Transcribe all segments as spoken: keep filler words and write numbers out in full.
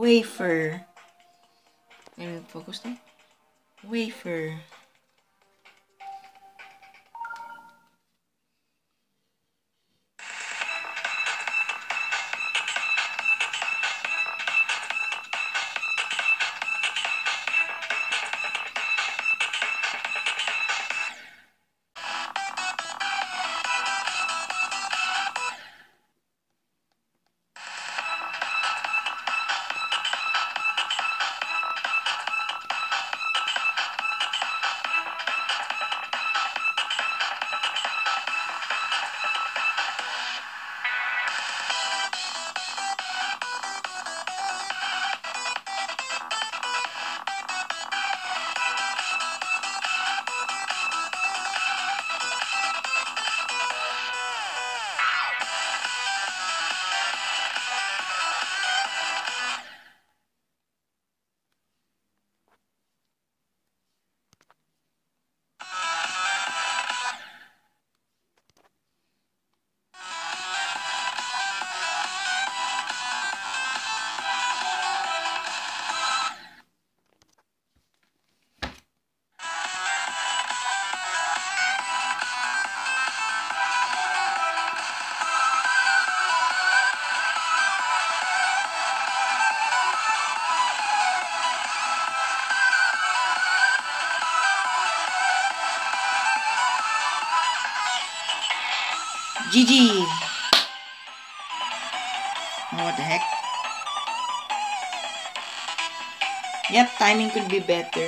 Wafer. Let me focus now. Wafer. G G. What the heck? Yep, timing could be better.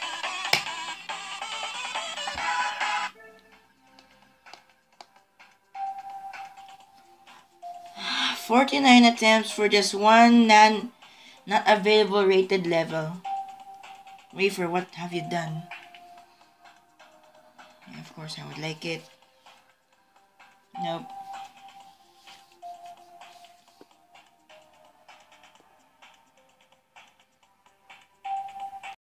forty-nine attempts for just one non not available rated level. Wafer, what have you done? Yeah, of course I would like it. Nope.